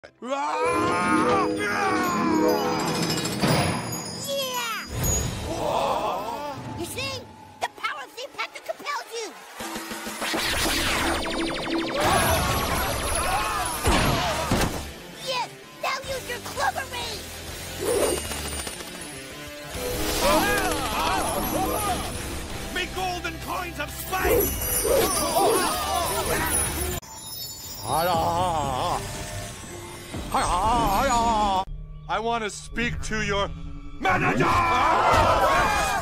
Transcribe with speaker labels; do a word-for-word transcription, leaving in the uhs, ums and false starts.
Speaker 1: Yeah! You see? The power of the impactor compels you! Yes! Now use your Clover Rays!
Speaker 2: Me golden coins of space! I want to speak to your manager!